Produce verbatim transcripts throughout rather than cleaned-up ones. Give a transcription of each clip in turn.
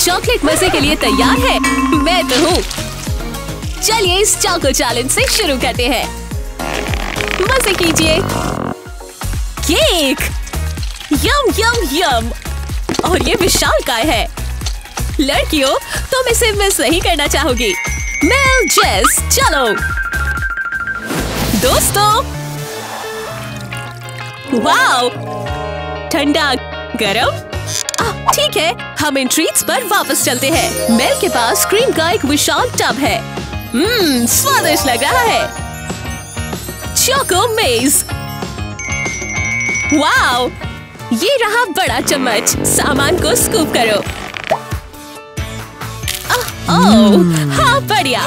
Chocolate मजे के लिए तैयार है? मैं तो हूँ। चलिए इस चॉको चैलेंज से शुरू करते हैं। मजे कीजिए। Cake, yum yum yum. और ये विशालकाय है। लड़कियों, तुम इसे मिस नहीं करना चाहोगी। मेल, जेस, चलो। दोस्तों, वाओ, ठंडा गरम। ठीक है, हम इन ट्रीट्स पर वापस चलते हैं। मेल के पास क्रीम का एक विशाल टब है। हम्म, स्वादिष्ट लग रहा है। चोको मेज। वाओ, ये रहा बड़ा चम्मच। सामान को स्कूप करो। ओह, हाँ बढ़िया।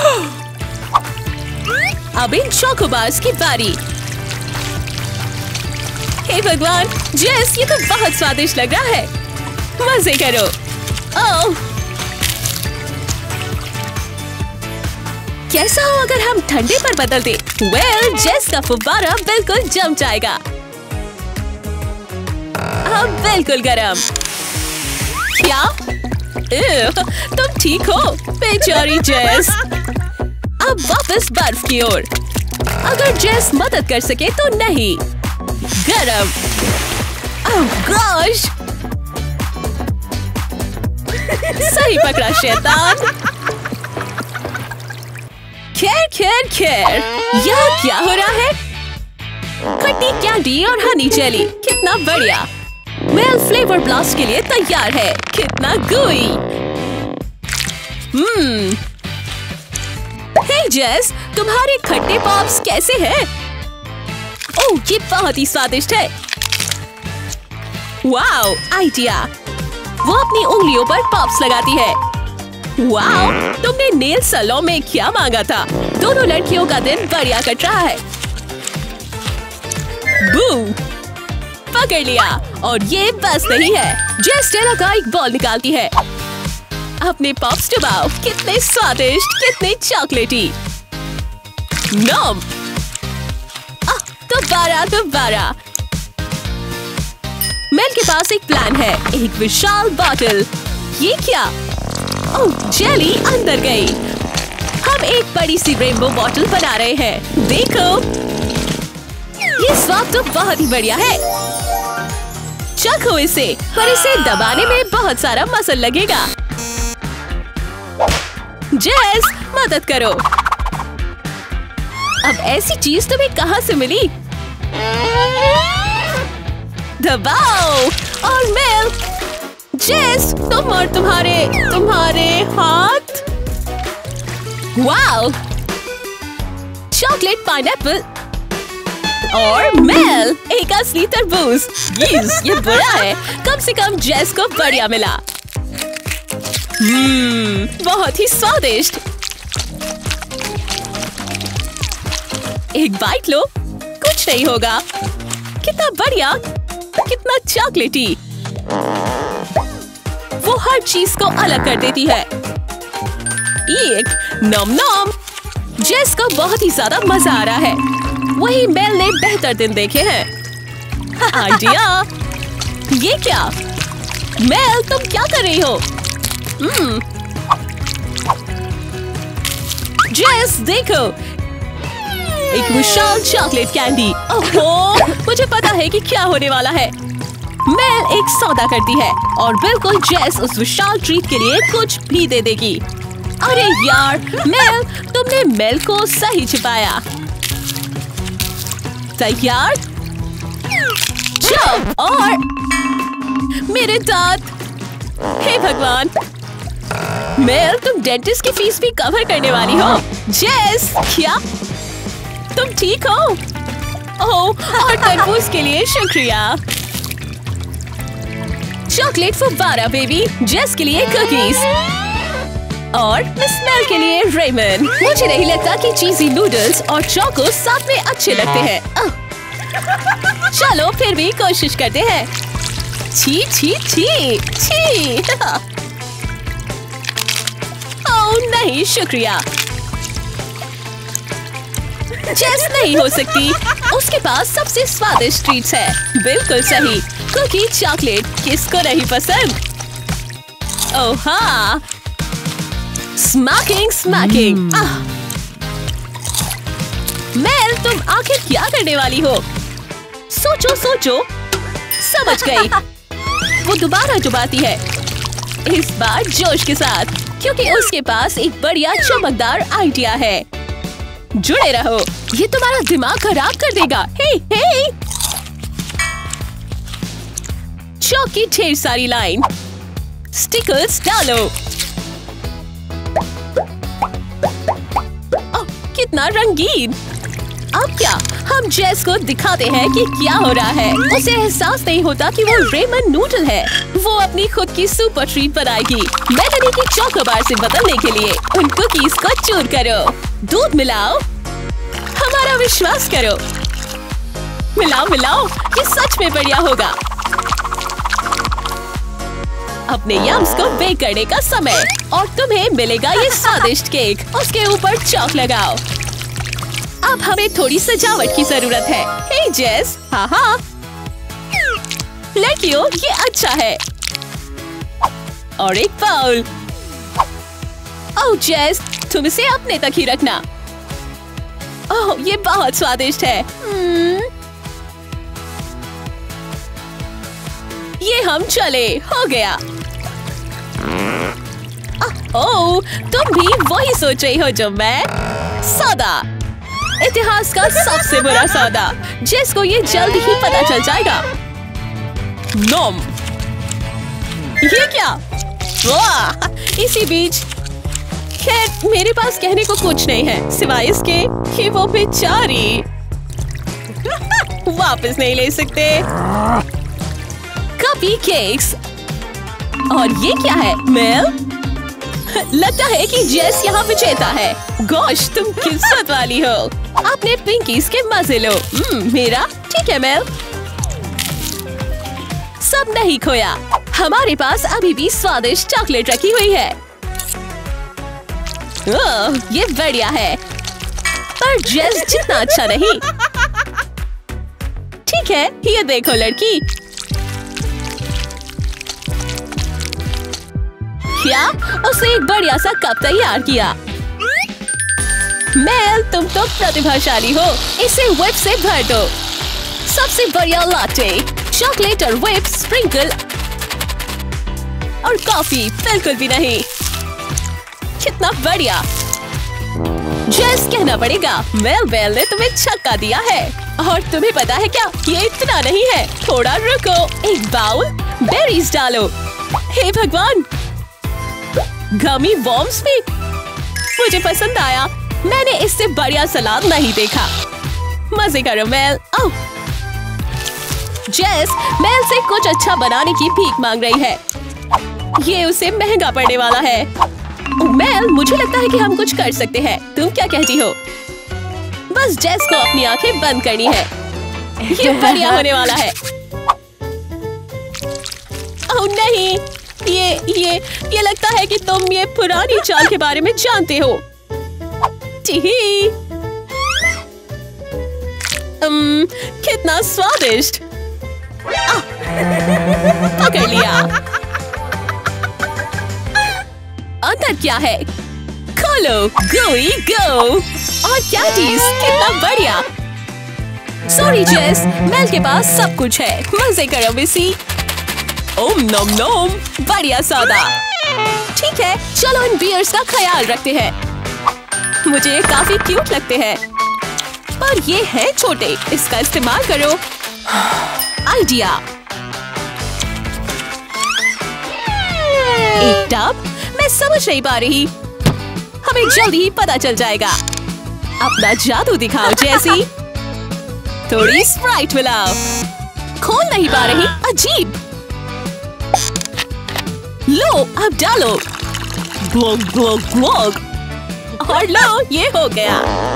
अब इन चोकोबार्स की बारी। हे भगवान, जेस, ये तो बहुत स्वादिष्ट लग रहा है। मजे करो। ओह, कैसा हो अगर हम ठंडे पर बदल दे? वेल, जेस का फुब्बारा बिल्कुल जम जाएगा। अब बिल्कुल गरम। क्या? एह, तुम ठीक हो? बेचारी जेस। अब वापस बर्फ की ओर। अगर जेस मदद कर सके तो नहीं। गरम। ओह गॉश, सही पकड़ा शैतान। खैर खैर खैर, यहाँ क्या हो रहा है? खट्टी कैंडी और हनी जेली, कितना बढ़िया। मेल फ्लेवर ब्लास्ट के लिए तैयार है। कितना गुई। हम्म। हे जेस, तुम्हारे खट्टे पॉप्स कैसे हैं? ओह, ये बहुत ही स्वादिष्ट है। Wow, idea. वो अपनी उंगलियों पर पॉप्स लगाती है। वाओ, तुमने नेल सैलून में क्या मांगा था? दोनों लड़कियों का दिन बढ़िया कट रहा है। बू, पकड़ लिया। और ये बस नहीं है। जेस स्टेला का एक बॉल निकालती है। अपने पॉप्स चबाओ। कितने स्वादिष्ट, कितने चॉकलेटी। नम। दोबारा दोबारा। मेल के पास एक प्लान है। एक विशाल बॉटल। ये क्या? ओह, जेली अंदर गई। हम एक बड़ी सी रेनबो बॉटल बना रहे हैं। देखो, ये स्वाद तो बहुत ही बढ़िया है। चखो इसे, पर इसे दबाने में बहुत सारा मसल लगेगा। जेस, मदद करो। अब ऐसी चीज तुम्हें कहाँ से मिली? दबाओ। और मेल, जेस, तुम और तुम्हारे तुम्हारे हाथ। Wow, chocolate pineapple. और मेल, एक असली तरबूज। यस, ये बुरा है। कम से कम जेस को बढ़िया मिला। हम्म, बहुत ही स्वादिष्ट। एक बाइट लो, कुछ नहीं होगा। कितना बढ़िया, कितना चॉकलेटी। वो हर चीज को अलग कर देती है। एक नम नम। जेस को बहुत ही ज्यादा मजा आ रहा है। वही मेल ने बेहतर दिन देखे हैं। आइडिया। ये क्या? मेल, तुम क्या कर रही हो? हम्म। जेस, देखो, एक विशाल चॉकलेट कैंडी। ओहो, मुझे पता है कि क्या होने वाला है। मेल एक सौदा करती है और बिल्कुल जेस उस विशाल ट्रीट के लिए कुछ भी दे देगी। अरे यार, मेल, तुमने मेल को सही छिपाया। तैयार? जाओ। और मेरे दांत। हे भगवान। मेल, तुम डेंटिस्ट की फीस भी कवर करने वाली हो। जेस, क्या तुम ठीक हो? ओह, और तरबूज के लिए शुक्रिया। चॉकलेट फुब्बारा बेबी। जेस के लिए कुकीज। और मिस मेल के लिए रेमन। मुझे नहीं लगता कि चीजी नूडल्स और चोको साथ में अच्छे लगते हैं। चलो फिर भी कोशिश करते हैं। छी छी छी छी। ओह नहीं, शुक्रिया। जेस नहीं हो सकती। उसके पास सबसे स्वादिष्ट ट्रीट्स है। बिल्कुल सही। कुकी चॉकलेट किसको नहीं पसंद? ओह हाँ, स्मैकिंग स्मैकिंग। आह, मेल तुम आखिर क्या करने वाली हो? सोचो सोचो। समझ गई। वो दोबारा चुबाती है, इस बार जोश के साथ, क्योंकि उसके पास एक बढ़िया चमकदार आइडिया है। जुड़े रहो, ये तुम्हारा दिमाग खराब कर देगा। हे हे, चौक की ढेर सारी लाइन, स्टिकर्स डालो। ओह, कितना रंगीन। अब क्या, हम जेस को दिखाते हैं कि क्या हो रहा है। उसे एहसास नहीं होता कि वो रेमन नूडल है। वो अपनी खुद की सुपर ट्रीट बनाएगी। मेलनी की चॉकोबार से बदलने के लिए उन कुकीज को चूर करो, दूध मिलाओ, हमारा विश्वास करो। मिलाओ मिलाओ, ये सच में बढ़िया होगा। अपने यम्स को बेक करने का समय और तुम्हें मिलेगा ये स्वादिष्ट केक। उसके ऊपर चॉक लगाओ। अब हमें थोड़ी सजावट की जरूरत है। हे जेस, हाँ हाँ लड़कियों, ये अच्छा है। और एक बाउल। ओह जेस, तुम इसे अपने तक ही रखना। ओह, ये बहुत स्वादिष्ट है। hmm. ये हम चले, हो गया। ओह, तुम भी वही सोच रही हो जो मैं। सौदा, इतिहास का सबसे बुरा सौदा, जिसको ये जल्द ही पता चल जाएगा। नोम, ये क्या? वाह, इसी बीच। खैर, मेरे पास कहने को कुछ नहीं है सिवाय इसके कि वो बेचारी वापस नहीं ले सकते। कपी केक्स। और ये क्या है मेल? लगता है कि जेस यहाँ विजेता है। गोश, तुम किस्मत वाली हो। अपने पिंकीज के मजे लो। hmm, मेरा ठीक है मेल। सब नहीं खोया, हमारे पास अभी भी स्वादिष्ट चॉकलेट रखी हुई है। ओह, ये बढ़िया है, पर जेस जितना अच्छा नहीं। ठीक है, ये देखो लड़की। क्या उसने एक बढ़िया सा कप तैयार किया। मेल, तुम तो प्रतिभाशाली हो। इसे व्हिप से भर दो। सबसे बढ़िया लाटे, चॉकलेट और व्हिप स्प्रिंकल और कॉफी बिल्कुल भी नहीं। कितना बढ़िया। जेस, कहना पड़ेगा मेल बेल ने तुम्हें छक्का दिया है। और तुम्हें पता है क्या, ये इतना नहीं है। थोड़ा रुको, एक बाउल बेरीज डालो। हे भगवान, गमी वॉर्म्स भी मुझे पसंद आया। मैंने इससे बढ़िया सलाद नहीं देखा। मजे करो मेल। ओह, जेस मेल से कुछ अच्छा बनाने की भीख मांग रही है। ये उसे महंगा पड़ने वाला है। मेल, मुझे लगता है कि हम कुछ कर सकते हैं। तुम क्या कहती हो? बस जेस को अपनी आंखें बंद करनी है। ये बढ़िया होने वाला है। ओह नहीं, ये ये ये लगता है कि तुम ये पुरानी चाल के बारे में जानते हो। टी um, कितना स्वादिष्ट। पकड़ लिया। अंदर क्या है? खोलो, गोई गो। और क्या चीज, कितना बढ़िया। सॉरी जेस, मेल के पास सब कुछ है। मजे करो मिसी। ओम नोम नोम, बढ़िया सौदा। ठीक है, चलो इन बियर्स का ख्याल रखते हैं। मुझे ये काफी क्यूट लगते हैं, पर ये है छोटे। इसका इस्तेमाल करो। आइडिया, एक टब। मैं समझ नहीं पा रही। हमें जल्द ही पता चल जाएगा। अपना जादू दिखाओ जैसी। थोड़ी स्प्राइट मिलाओ। खोल नहीं पा रही, अजीब। लो, अब डालो। ग्लोग ग्लोग ग्लोग। और लो, ये हो गया।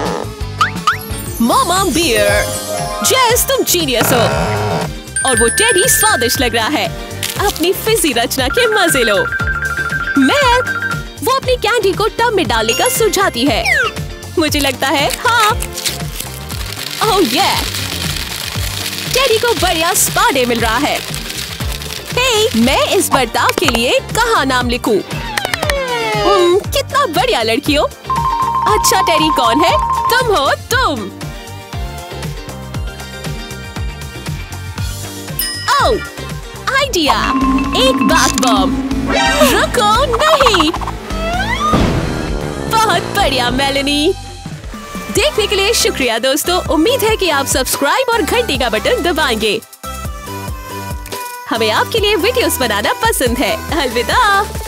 Mama bear. जेस, तुम जीनियस हो। और वो टेडी स्वादिष्ट लग रहा है। अपनी फिजी रचना के मजे लो। मैं वो अपनी कैंडी को टब में डालने का सुझाती है। मुझे लगता है हाँ। ओह ये, टेडी को बढ़िया स्पा डे मिल रहा है। हे, मैं इस बर्ताव के लिए कहाँ नाम लिखूं? उम, कितना बढ़िया लड़की हो। अच्छा टेरी कौन है? तुम हो तुम। ओह, आइडिया, एक बात बम। रुको नहीं। बहुत बढ़िया मेलेनी। देखने के लिए शुक्रिया दोस्तों। उम्मीद है कि आप सब्सक्राइब और घंटी का बटन दबाएंगे। हमें आपके लिए वीडियोस बनाना पसंद है। अलविदा।